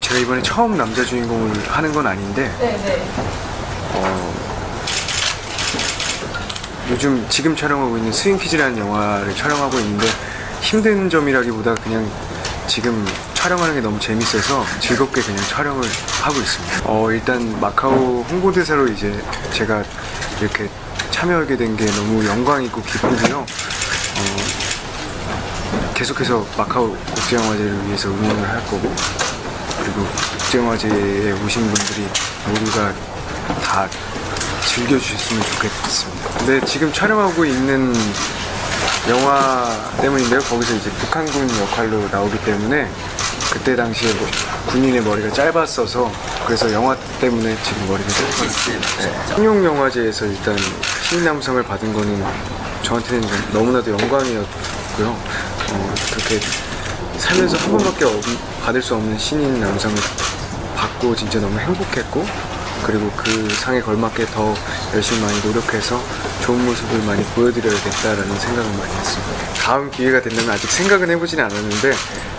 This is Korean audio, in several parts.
제가 이번에 처음 남자 주인공을 하는 건 아닌데 요즘 지금 촬영하고 있는 스윙키즈라는 영화를 촬영하고 있는데 힘든 점이라기보다 그냥 지금 촬영하는 게 너무 재밌어서 즐겁게 그냥 촬영을 하고 있습니다. 일단 마카오 홍보대사로 이제 제가 이렇게 참여하게 된 게 너무 영광이고 기쁘고요. 계속해서 마카오 국제영화제를 위해서 응원을 할 거고, 그리고 국제영화제에 오신 분들이 모두가 다 즐겨주셨으면 좋겠습니다. 근데 지금 촬영하고 있는 영화 때문인데요, 거기서 이제 북한군 역할로 나오기 때문에 그때 당시에 군인의 머리가 짧았어서, 그래서 영화 때문에 지금 머리가 짧았어요. 청룡영화제에서 일단 신인남상을 받은 거는 저한테는 너무나도 영광이었고요. 그렇게 살면서 한 번밖에 받을 수 없는 신인남상을 받고 진짜 너무 행복했고, 그리고 그 상에 걸맞게 더 열심히 많이 노력해서 좋은 모습을 많이 보여드려야겠다라는 생각을 많이 했습니다. 다음 기회가 된다면 아직 생각은 해보진 않았는데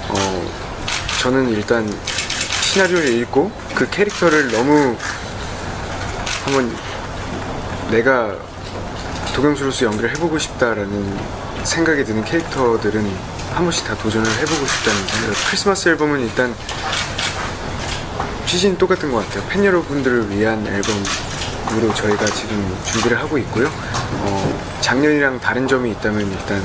저는 일단 시나리오를 읽고 그 캐릭터를 너무 한번 내가 도경수로서 연기를 해보고 싶다라는 생각이 드는 캐릭터들은 한 번씩 다 도전을 해보고 싶다는 생각. 크리스마스 앨범은 일단 취지는 똑같은 것 같아요. 팬 여러분들을 위한 앨범으로 저희가 지금 준비를 하고 있고요. 작년이랑 다른 점이 있다면 일단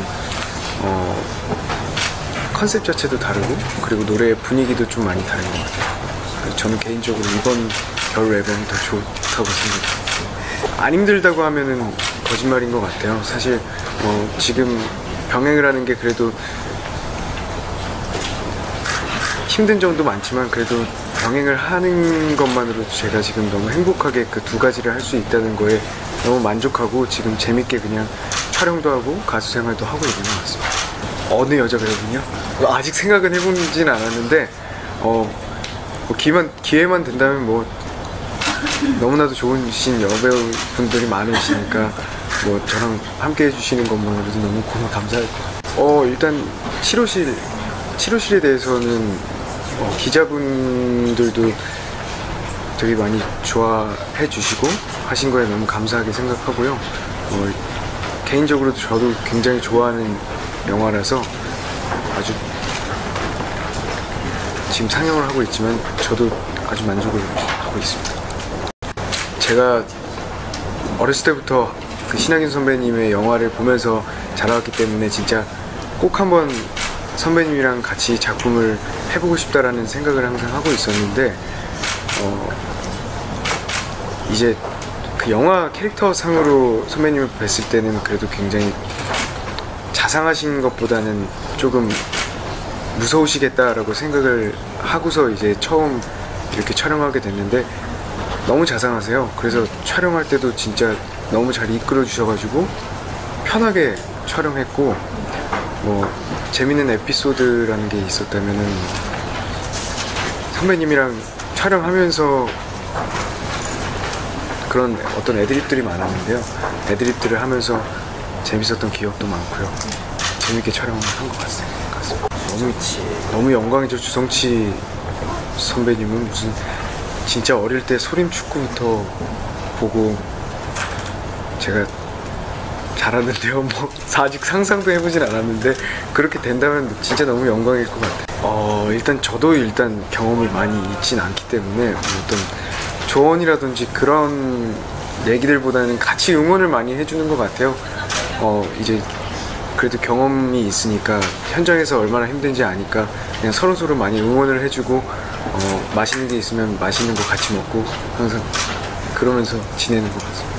컨셉 자체도 다르고, 그리고 노래의 분위기도 좀 많이 다른 것 같아요. 저는 개인적으로 이번 겨울 앨범이 더 좋다고 생각해요. 안 힘들다고 하면은 거짓말인 것 같아요. 사실 지금 병행을 하는 게 그래도 힘든 점도 많지만, 그래도 병행을 하는 것만으로도 제가 지금 너무 행복하게 그 두 가지를 할 수 있다는 거에 너무 만족하고 지금 재밌게 그냥 촬영도 하고 가수 생활도 하고 있는 것 같습니다. 어느 여자 배우군요? 아직 생각은 해보진 않았는데 기회만 된다면 너무나도 좋으신 여배우분들이 많으시니까 저랑 함께 해주시는 것만으로도 너무 감사할 것 같아요. 일단 치료실에 대해서는 기자분들도 되게 많이 좋아해 주시고 하신 거에 너무 감사하게 생각하고요. 개인적으로도 저도 굉장히 좋아하는 영화라서 아주 지금 상영을 하고 있지만 저도 아주 만족을 하고 있습니다. 제가 어렸을 때부터 그 신하균 선배님의 영화를 보면서 자라왔기 때문에 진짜 꼭 한번 선배님이랑 같이 작품을 해보고 싶다라는 생각을 항상 하고 있었는데 이제 그 영화 캐릭터 상으로 선배님을 뵀을 때는 그래도 굉장히 자상하신 것보다는 조금 무서우시겠다라고 생각을 하고서 이제 처음 이렇게 촬영하게 됐는데 너무 자상하세요. 그래서 촬영할 때도 진짜 너무 잘 이끌어 주셔가지고 편하게 촬영했고, 재밌는 에피소드라는 게 있었다면은 선배님이랑 촬영하면서 그런 어떤 애드립들이 많았는데요. 애드립들을 하면서 재밌었던 기억도 많고요. 재밌게 촬영을 한 것 같습니다. 너무 영광이죠. 주성치 선배님은 무슨 진짜 어릴 때 소림축구부터 보고 제가 잘하는데요. 아직 상상도 해보진 않았는데 그렇게 된다면 진짜 너무 영광일 것 같아요. 일단 저도 경험이 많이 있진 않기 때문에 어떤 조언이라든지 그런 얘기들보다는 같이 응원을 많이 해주는 것 같아요. 이제 그래도 경험이 있으니까 현장에서 얼마나 힘든지 아니까 그냥 서로서로 많이 응원을 해주고 맛있는 게 있으면 맛있는 거 같이 먹고 항상 그러면서 지내는 것 같습니다.